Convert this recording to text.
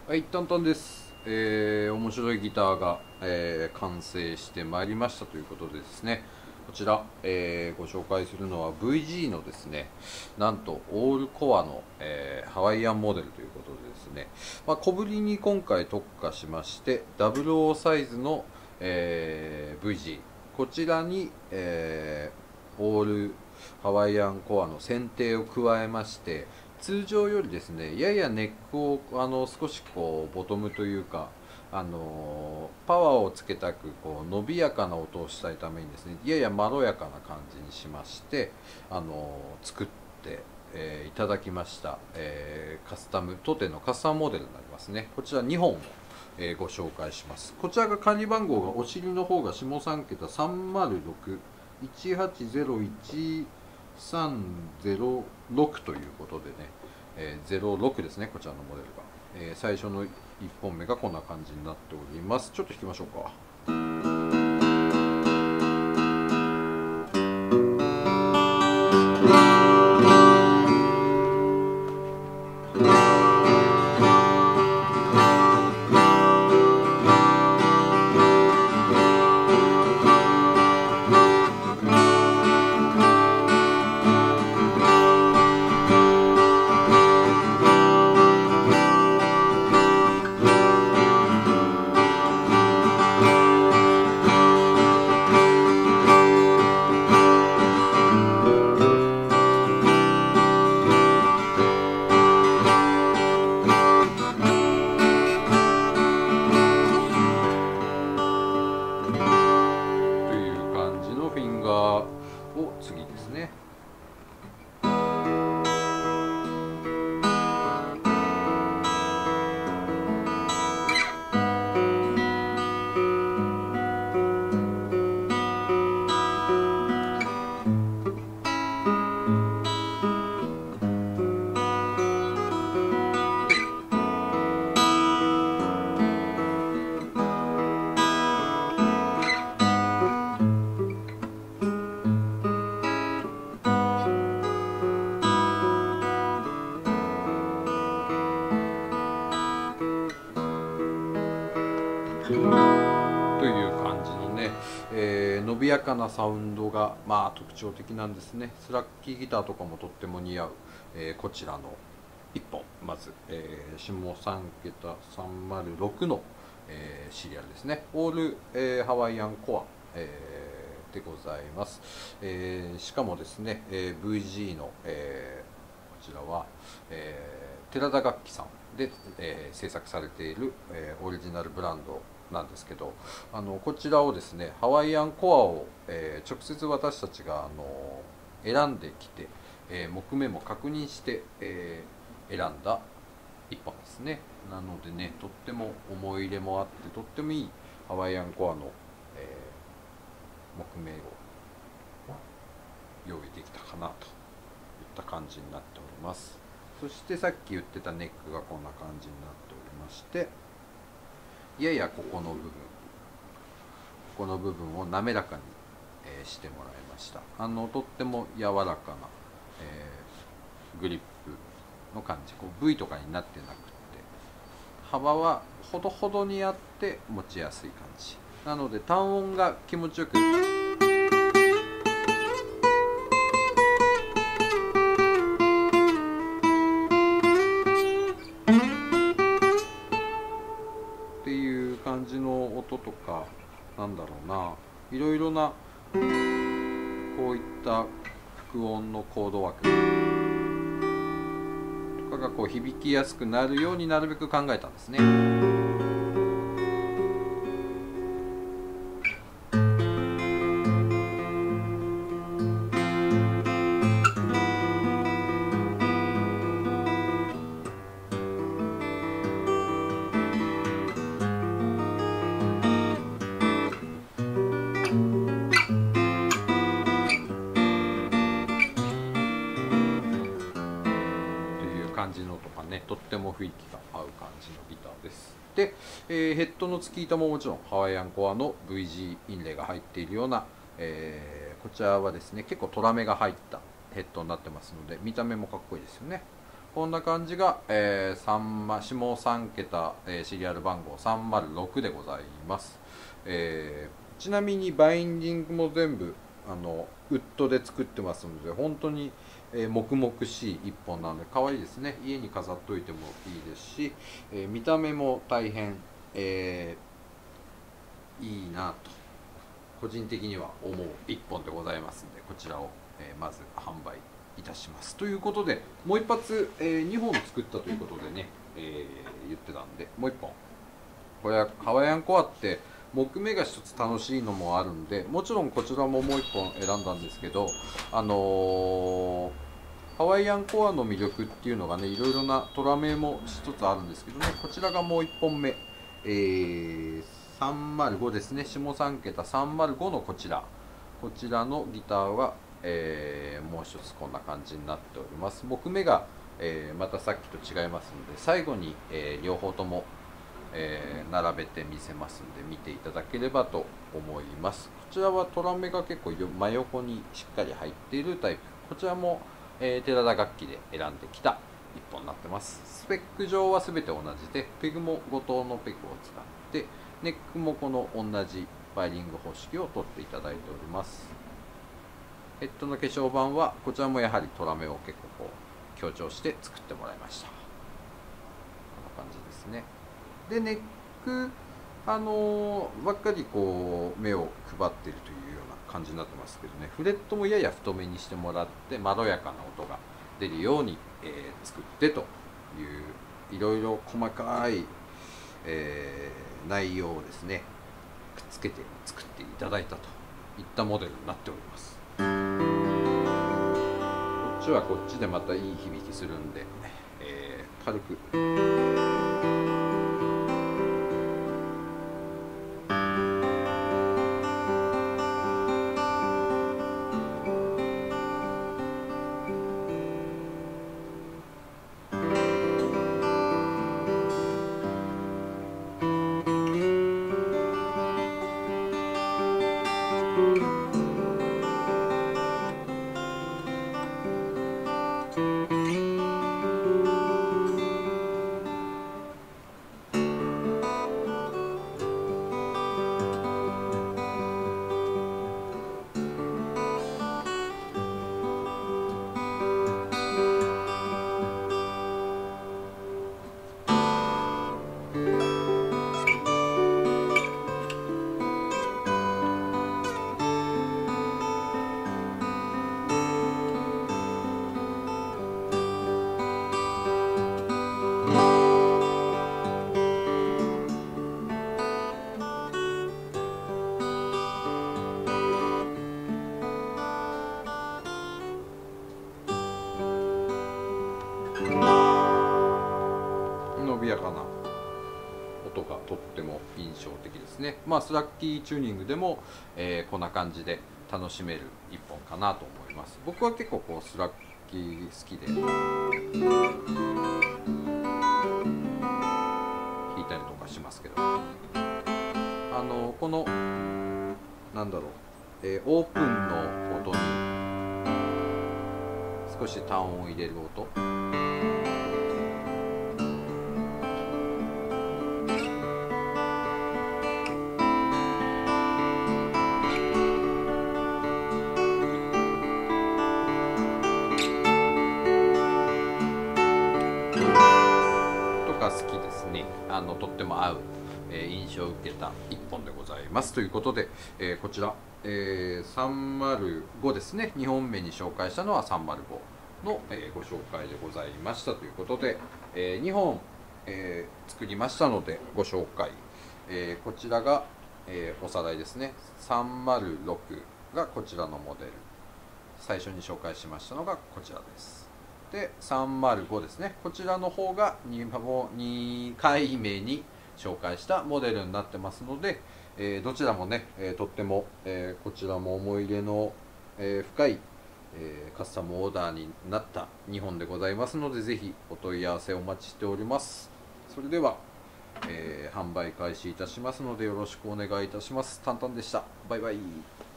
はい、タンタンです。面白いギターが、完成してまいりましたということでですね、こちら、ご紹介するのは VG のですね、なんとオールコアの、ハワイアンモデルということでですね、小ぶりに今回特化しまして、00サイズの、VG、こちらに、オールハワイアンコアの剪定を加えまして、通常よりですねややネックを少しこうボトムというかパワーをつけたくこう伸びやかな音をしたいためにですねややまろやかな感じにしまして作って、いただきました、カスタム当店のカスタムモデルになりますね。こちら2本をご紹介します。こちらが管理番号がお尻の方が下3桁306-180-1306ということでね、06ですね、こちらのモデルが、最初の1本目がこんな感じになっております。ちょっと弾きましょうか。という感じのフィンガーを次ですね。という感じのね、伸びやかなサウンドが特徴的なんですね。スラッキーギターとかもとっても似合う、こちらの1本まず、下3桁306の、シリアルですね。オール、ハワイアンコア、でございます。しかもですね、VG の、こちらは、寺田楽器さんで、制作されている、オリジナルブランドなんですけど、こちらをですねハワイアンコアを、直接私たちが選んできて、木目も確認して、選んだ一本ですね。なのでねとっても思い入れもあってとってもいいハワイアンコアの、木目を用意できたかなといった感じになっております。そしてさっき言ってたネックがこんな感じになっておりまして、ややここの部分を滑らかに、してもらいました。とっても柔らかな、グリップの感じ、こう V とかになってなくて幅はほどほどにあって持ちやすい感じなので単音が気持ちよくっていう感じの音とか、なんだろうな、いろいろなこういった複音のコード枠とかがこう響きやすくなるようになるべく考えたんですね。感じのとかね、とっても雰囲気が合う感じのギターです。で、ヘッドの付き板ももちろんハワイアンコアの VG インレイが入っているような、こちらはですね結構トラメが入ったヘッドになってますので見た目もかっこいいですよね。 こんな感じが、下3桁、シリアル番号306でございます。ちなみにバインディングも全部ウッドで作ってますので、本当に、黙々しい一本なので可愛いですね。家に飾っといてもいいですし、見た目も大変、いいなと個人的には思う一本でございますので、こちらを、まず販売いたしますということで、もう一発、2本作ったということでね、言ってたんで、もう一本。これはハワイアンコアって木目が一つ楽しいのもあるんで、もちろんこちらももう一本選んだんですけど、ハワイアンコアの魅力っていうのがね、いろいろなトラメも一つあるんですけどね、こちらがもう1本目、305ですね、下3桁305のこちらのギターは、もう一つこんな感じになっております。木目が、またさっきと違いますので、最後に、両方とも、並べてみせますので見ていただければと思います。こちらはトラメが結構真横にしっかり入っているタイプ。こちらも、寺田楽器で選んできた一本になってます。スペック上は全て同じで、ペグも5等のペグを使って、ネックもこの同じバイリング方式を取っていただいております。ヘッドの化粧板はこちらもやはりトラメを結構こう強調して作ってもらいました。こんな感じですね。でネックばっかりこう目を配っているというような感じになってますけどね、フレットもやや太めにしてもらってまろやかな音が出るように、作ってといういろいろ細かい、内容をですねくっつけて作っていただいたといったモデルになっております。こっちはこっちでまたいい響きするんで、軽く伸びやかな音がとっても印象的ですね。まあスラッキーチューニングでも、こんな感じで楽しめる一本かなと思います。僕は結構こうスラッキー好きで弾いたりとかしますけど、このなんだろう、オープンの音に少し単音を入れる音、好きですね。とっても合う、印象を受けた一本でございますということで、こちら、305ですね。2本目に紹介したのは305の、ご紹介でございましたということで、2本、作りましたのでご紹介、こちらが、おさらいですね。306がこちらのモデル、最初に紹介しましたのがこちらです。で305ですね、こちらの方が 2回目に紹介したモデルになってますので、どちらもね、とっても、こちらも思い入れの、深い、カスタムオーダーになった2本でございますので、ぜひお問い合わせお待ちしております。それでは、販売開始いたしますのでよろしくお願いいたします。タンタンでした。バイバイ。